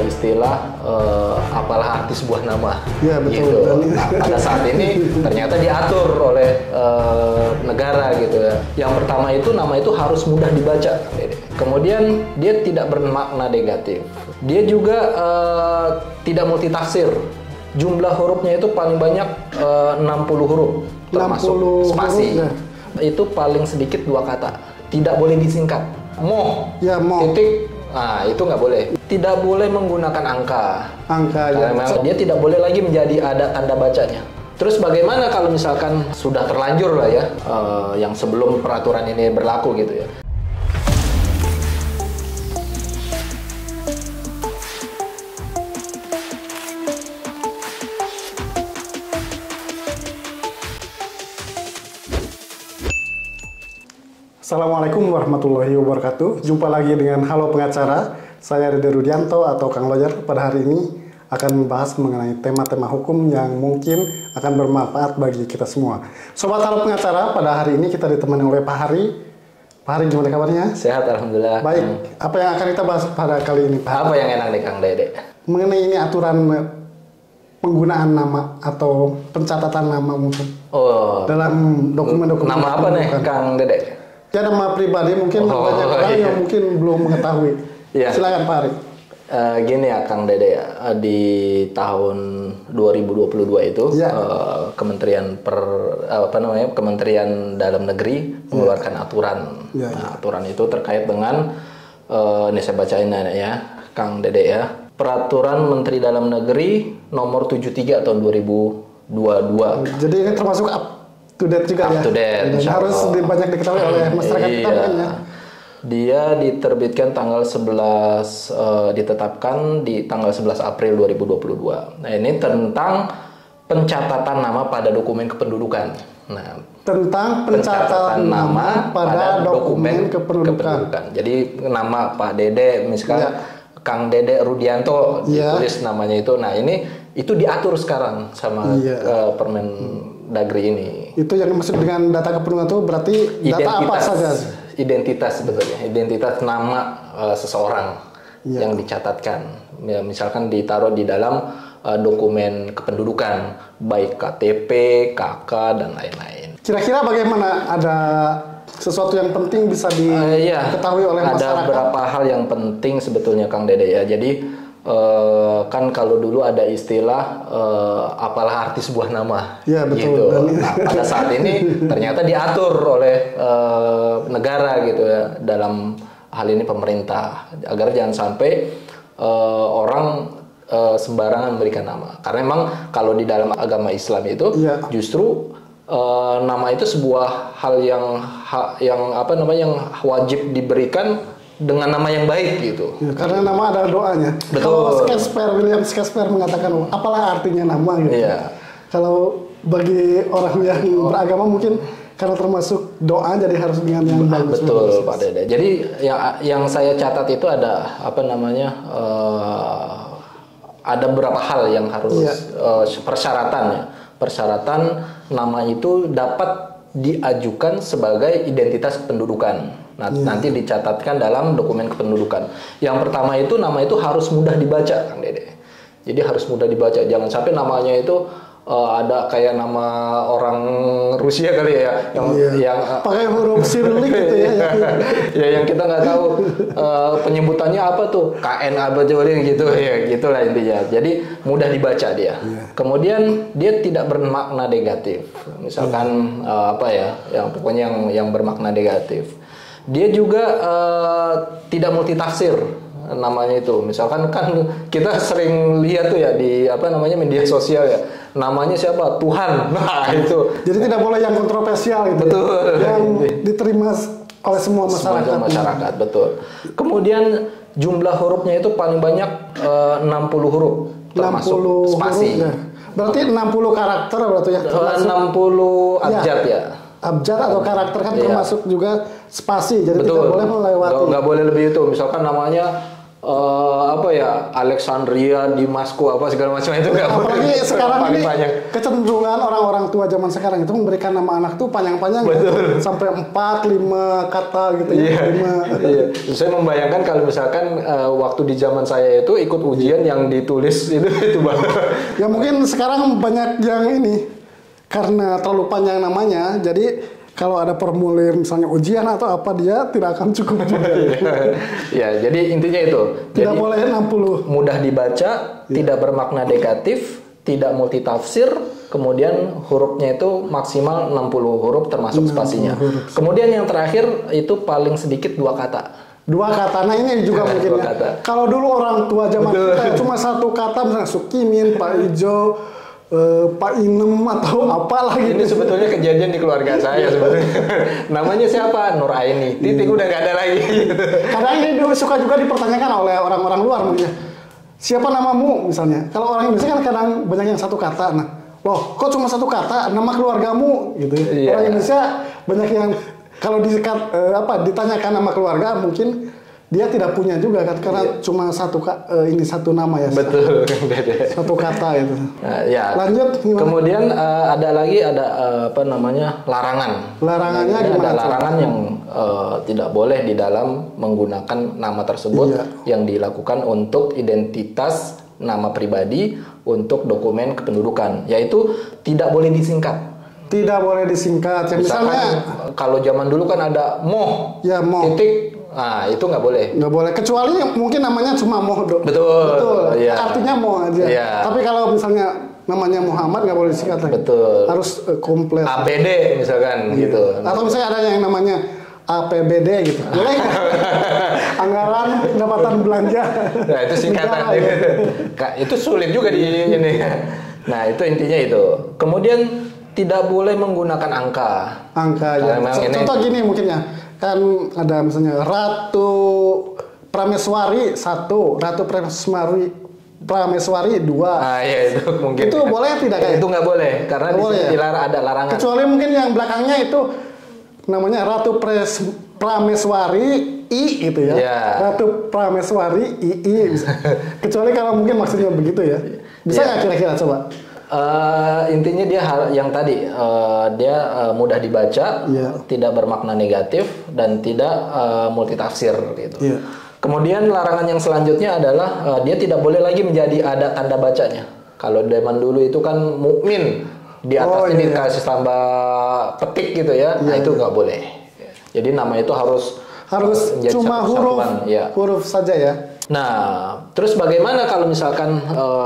istilah apalah arti sebuah nama. Ya, betul. Gitu. Nah, pada saat ini ternyata diatur oleh negara gitu ya. Yang pertama itu nama itu harus mudah dibaca. Kemudian dia tidak bermakna negatif. Dia juga tidak multitafsir. Jumlah hurufnya itu paling banyak 60 huruf termasuk 60 spasi. huruf, ya. Itu paling sedikit 2 kata. Tidak boleh disingkat. Mo, Ya, mo. titik. Nah, itu nggak boleh. Tidak boleh menggunakan angka. Angka Karena ya. memang dia tidak boleh lagi menjadi ada tanda bacanya. Terus bagaimana kalau misalkan sudah terlanjur lah ya, yang sebelum peraturan ini berlaku gitu ya. Assalamualaikum warahmatullahi wabarakatuh. Jumpa lagi dengan Halo Pengacara. Saya Dede Rudianto atau Kang Lawyer. Pada hari ini akan membahas mengenai tema-tema hukum yang mungkin akan bermanfaat bagi kita semua. Sobat Halo Pengacara, pada hari ini kita ditemani oleh Pak Hari. Pak Hari, gimana kabarnya? Sehat, alhamdulillah. Baik. Apa yang akan kita bahas pada kali ini, Pak? Apa yang enak nih Kang Dede? Mengenai ini aturan penggunaan nama atau pencatatan nama mungkin Oh, dalam dokumen-dokumen. nama apa nih Kang Dede? Ya, nama pribadi mungkin banyak orang iya. yang mungkin belum mengetahui. Iya. Silakan Pak Ari. Gini ya Kang Dede ya, di tahun 2022 itu Ya. Kementerian Dalam Negeri mengeluarkan aturan. Ya, Nah, aturan itu terkait dengan ini saya bacain ya Kang Dede ya. Peraturan Menteri Dalam Negeri nomor 73 tahun 2022. Jadi ini termasuk up to date juga Up ya. to date, Dan insya harus Allah. banyak diketahui oleh masyarakat kita Iya. kan ya. Dia diterbitkan tanggal 11 ditetapkan di tanggal 11 April 2022. Nah, ini tentang pencatatan nama pada dokumen kependudukan. Nah, Tentang pencatatan nama pada dokumen kependudukan. Jadi nama Pak Dede misalkan Ya. Kang Dede Rudianto Ya. ditulis namanya itu. Nah, ini itu diatur sekarang sama Iya. Permendagri ini. Itu yang dimaksud dengan data kependudukan itu berarti data apa saja? Identitas sebetulnya, identitas nama seseorang Iya. yang dicatatkan. Ya, misalkan ditaruh di dalam dokumen kependudukan, baik KTP, KK dan lain-lain. Kira-kira bagaimana, ada sesuatu yang penting bisa Iya, diketahui oleh ada masyarakat? beberapa hal yang penting sebetulnya Kang Dede ya. Jadi kan kalau dulu ada istilah apalah arti sebuah nama. Iya, betul. Gitu. Dan- Nah, pada saat ini ternyata diatur oleh negara gitu ya, dalam hal ini pemerintah, agar jangan sampai orang sembarangan memberikan nama. Karena memang kalau di dalam agama Islam itu Iya. justru nama itu sebuah hal yang yang wajib diberikan dengan nama yang baik gitu. Ya, karena nama adalah doanya. Betul. Kalau William Shakespeare mengatakan, apalah artinya nama gitu. Iya. Kalau bagi orang yang beragama mungkin karena termasuk doa, jadi harus dengan yang bagus. Betul Pak Dede. Jadi yang saya catat itu ada ada beberapa hal yang harus Iya. persyaratan nama itu dapat diajukan sebagai identitas kependudukan. Nah, nanti dicatatkan dalam dokumen kependudukan. Yang pertama itu nama itu harus mudah dibaca, Kang Dede. Jadi harus mudah dibaca. Jangan sampai namanya itu ada kayak nama orang Rusia kali ya, yang pakai huruf Cyrillic gitu ya. ya yang kita nggak tahu penyebutannya apa tuh, KN apa gitu ya, gitulah intinya. Jadi mudah dibaca dia. Kemudian dia tidak bermakna negatif. Misalkan yang pokoknya yang bermakna negatif. Dia juga tidak multitafsir namanya itu. Misalkan kan kita sering lihat tuh ya di media sosial ya. Namanya siapa? Tuhan. Nah, itu. Jadi tidak boleh yang kontroversial gitu. Betul. Yang diterima oleh semua masyarakat. Masyarakat, betul. Kemudian jumlah hurufnya itu paling banyak 60 huruf termasuk 60 spasi. huruf, ya. Berarti 60 karakter berarti ya. 60 abjad ya. Abjad atau karakter kan Iya. termasuk juga spasi. Jadi Betul. tidak boleh melewati. Nggak boleh lebih itu. Misalkan namanya apa ya, Alexandria, Damaskus apa segala macam itu nggak boleh. Apalagi sekarang Paling ini panjang. kecenderungan orang-orang tua zaman sekarang itu memberikan nama anak tuh panjang-panjang ya. Sampai 4, 5 kata gitu ya. 5. Iya. Saya membayangkan kalau misalkan waktu di zaman saya itu ikut ujian yang ditulis itu banget. Ya mungkin sekarang banyak yang ini karena terlalu panjang namanya, jadi kalau ada formulir misalnya ujian atau apa dia tidak akan cukup juga. Ya, jadi intinya itu. Tidak Jadi, boleh 60. mudah dibaca, tidak bermakna negatif, tidak multitafsir, kemudian hurufnya itu maksimal 60 huruf termasuk spasinya. Kemudian yang terakhir itu paling sedikit 2 kata. 2 kata, nah ini juga mungkin Dua ya. kata. Kalau dulu orang tua zaman kita cuma 1 kata misalnya Sukimin, Pak Ijo, Pak Inem atau apalah gitu. Ini sebetulnya kejadian di keluarga saya sebetulnya. Namanya siapa? Nur Aini. Titik udah nggak ada lagi. Karena ini suka juga dipertanyakan oleh orang-orang luar mungkin. Siapa namamu misalnya? Kalau orang Indonesia kan kadang banyak yang 1 kata. Nah, loh, kok cuma 1 kata? Nama keluargamu gitu. Iya. Orang Indonesia banyak yang kalau ditanyakan nama keluarga mungkin dia tidak punya juga kan karena cuma ini 1 nama ya. Betul, beda. 1 kata itu. Nah, ya. Lanjut gimana? Kemudian ada lagi apa namanya, larangan. Larangannya Ada gimana? larangan yang tidak boleh di dalam menggunakan nama tersebut yang dilakukan untuk identitas nama pribadi untuk dokumen kependudukan, yaitu tidak boleh disingkat. Tidak boleh disingkat. Ya, misalnya kalau zaman dulu kan ada moh, ya moh. titik. Nah, itu nggak boleh. Nggak boleh, kecuali mungkin namanya cuma Moh. Betul. Iya. Artinya Moh aja. Iya. Tapi kalau misalnya namanya Muhammad nggak boleh disingkat lagi. Betul. Harus komplit. ABD misalkan gitu. Atau misalnya ada yang namanya APBD gitu. Boleh nggak? Anggaran pendapatan belanja. Nah, itu singkatan. negara, ya. Itu sulit juga di ini. Nah, itu intinya itu. Kemudian tidak boleh menggunakan angka. Angka ya. Contoh gini mungkin ya. Kan ada misalnya Ratu Prameswari 1, Ratu Prameswari 2. Ah, ya itu mungkin. Itu boleh tidak kayak? Itu nggak boleh karena di sini dilarang, ada larangan. Kecuali mungkin yang belakangnya itu namanya Ratu Prameswari I gitu ya. Ratu Prameswari II. Kecuali kalau mungkin maksudnya begitu ya. Bisa nggak kira-kira coba? Intinya dia yang tadi dia mudah dibaca, tidak bermakna negatif dan tidak multitafsir gitu. Kemudian larangan yang selanjutnya adalah dia tidak boleh lagi menjadi ada tanda bacanya. Kalau zaman dulu itu kan mukmin di atasnya dikasih tambah petik gitu ya, nah itu nggak boleh. Jadi nama itu harus cuma huruf saja ya. Nah, terus bagaimana kalau misalkan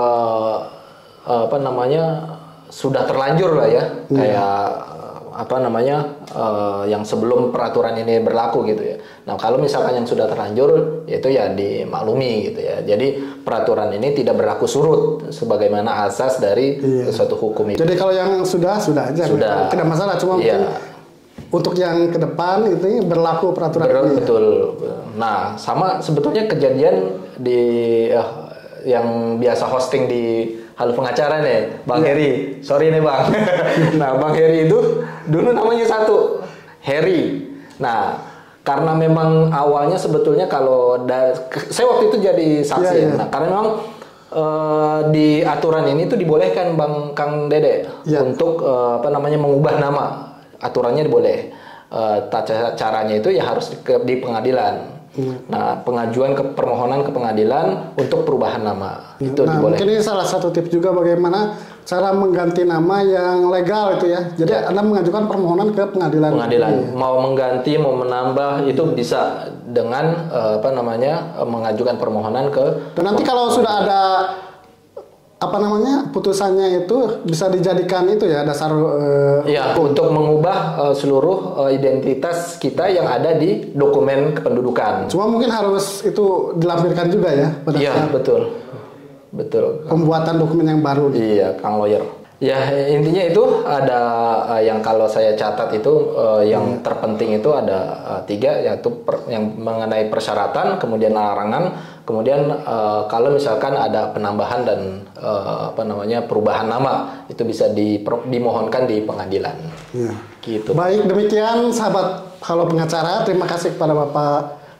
apa namanya sudah terlanjur lah ya, kayak apa namanya yang sebelum peraturan ini berlaku gitu ya. Nah, kalau misalkan yang sudah terlanjur itu ya dimaklumi gitu ya. Jadi peraturan ini tidak berlaku surut sebagaimana asas dari suatu hukum itu. Jadi kalau yang sudah aja, tidak masalah. Cuma mungkin untuk yang ke depan itu berlaku peraturan ini. Betul. Nah, sama sebetulnya kejadian di yang biasa hosting di Halo Pengacara nih, Bang Heri. Sorry nih Bang. Nah, Bang Heri itu dulu namanya 1, Heri. Nah, karena memang awalnya sebetulnya kalau saya waktu itu jadi saksi. Nah, karena memang di aturan ini tuh dibolehkan Kang Dede untuk apa namanya mengubah nama. Aturannya diboleh. Caranya itu ya harus di pengadilan. Nah, pengajuan permohonan ke pengadilan untuk perubahan nama itu dibolehkan. Mungkin ini salah satu tips juga bagaimana cara mengganti nama yang legal itu ya. Jadi Anda mengajukan permohonan ke pengadilan. Mau mengganti, mau menambah itu bisa dengan apa namanya mengajukan permohonan ke. Dan nanti kalau sudah ada apa namanya putusannya itu bisa dijadikan itu ya dasar untuk mengubah seluruh identitas kita yang ada di dokumen kependudukan. Cuma mungkin harus itu dilampirkan juga ya pada saat betul pembuatan dokumen yang baru. Iya, Kang Lawyer. Ya, intinya itu ada yang kalau saya catat itu yang terpenting itu ada 3, yaitu yang mengenai persyaratan, kemudian larangan, kemudian kalau misalkan ada penambahan dan apa namanya perubahan nama itu bisa dimohonkan di pengadilan. Gitu. Baik, demikian sahabat Halo Pengacara, terima kasih kepada Bapak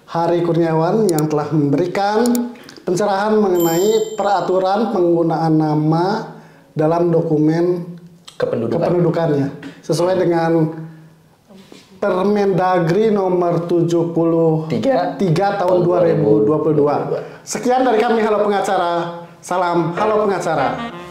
Hari Kurniawan yang telah memberikan pencerahan mengenai peraturan penggunaan nama dalam dokumen kependudukannya sesuai dengan Permendagri nomor 73 tahun 2022. Sekian dari kami Halo Pengacara. Salam Halo Pengacara.